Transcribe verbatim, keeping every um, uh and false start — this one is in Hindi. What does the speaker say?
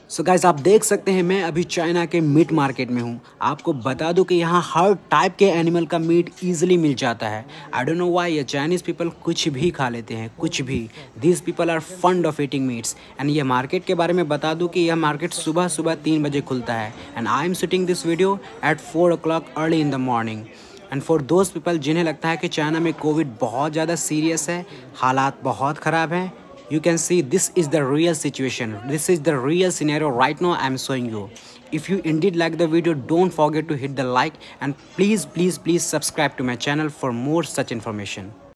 सो गाइस आप देख सकते हैं मैं अभी चाइना के मीट मार्केट में हूँ। आपको बता दूं कि यहाँ हर टाइप के एनिमल का मीट इजीली मिल जाता है। आई डोंट नो व्हाई ये चाइनीज़ पीपल कुछ भी खा लेते हैं, कुछ भी। These people are fond of eating meats. And ये मार्केट के बारे में बता दूं कि यह मार्केट सुबह सुबह तीन बजे खुलता है। And I am shooting this video at four o'clock early in the morning. And for those people जिन्हें लगता है कि चाइना में कोविड बहुत ज़्यादा सीरियस है, हालात बहुत ख़राब हैं, you can see this is the real situation, this is the real scenario right now I'm showing you. If you indeed like the video, don't forget to hit the like and please please please subscribe to my channel for more such information.